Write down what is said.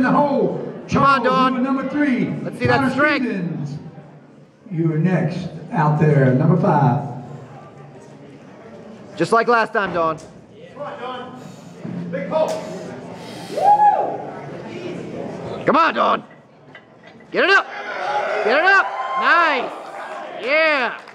the hole. Come on, Dawn. Number 3. Let's see that strength. Stevens. You are next out there, number 5. Just like last time, Dawn. Come on, Dawn. Big hole. Come on, Dawn. Get it up. Get it up. Nice. Yeah.